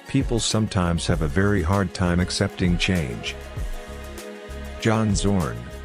People sometimes have a very hard time accepting change. John Zorn